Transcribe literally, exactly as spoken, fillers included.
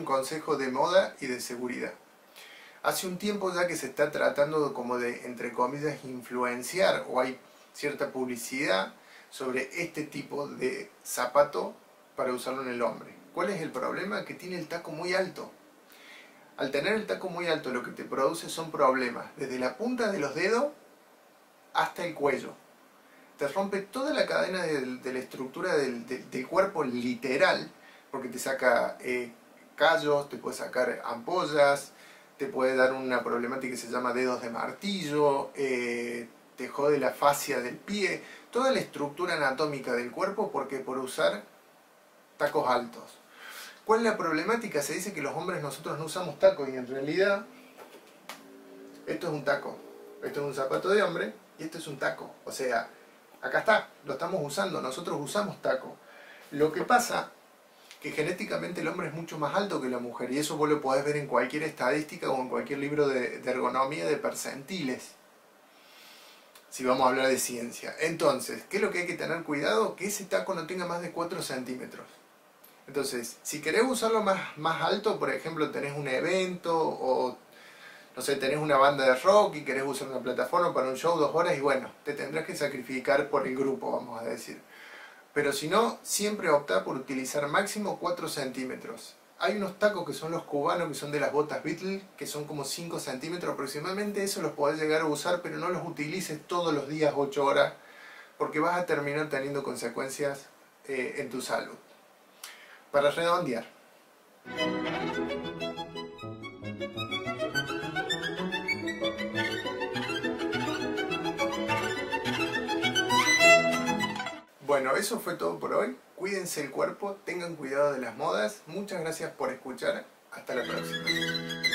consejo de moda y de seguridad. Hace un tiempo ya que se está tratando como de, entre comillas, influenciar, o hay cierta publicidad sobre este tipo de zapato para usarlo en el hombre. ¿Cuál es el problema? Que tiene el taco muy alto. Al tener el taco muy alto, lo que te produce son problemas desde la punta de los dedos hasta el cuello. Te rompe toda la cadena de, de la estructura del, de, del cuerpo literal, porque te saca eh, callos, te puede sacar ampollas, te puede dar una problemática que se llama dedos de martillo, eh, te jode la fascia del pie, toda la estructura anatómica del cuerpo porque por usar tacos altos. ¿Cuál es la problemática? Se dice que los hombres nosotros no usamos tacos y en realidad esto es un taco, esto es un zapato de hombre y esto es un taco, o sea, acá está, lo estamos usando, nosotros usamos taco. Lo que pasa que genéticamente el hombre es mucho más alto que la mujer y eso vos lo podés ver en cualquier estadística o en cualquier libro de, de ergonomía de percentiles, si vamos a hablar de ciencia. Entonces, ¿qué es lo que hay que tener cuidado? Que ese taco no tenga más de cuatro centímetros. Entonces, si querés usarlo más, más alto, por ejemplo, tenés un evento o, no sé, tenés una banda de rock y querés usar una plataforma para un show dos horas y bueno, te tendrás que sacrificar por el grupo, vamos a decir. Pero si no, siempre opta por utilizar máximo cuatro centímetros. Hay unos tacos que son los cubanos, que son de las botas Beatle, que son como cinco centímetros aproximadamente. Eso los podés llegar a usar, pero no los utilices todos los días ocho horas, porque vas a terminar teniendo consecuencias eh, en tu salud. Para redondear. Bueno, eso fue todo por hoy. Cuídense el cuerpo, tengan cuidado de las modas. Muchas gracias por escuchar. Hasta la próxima.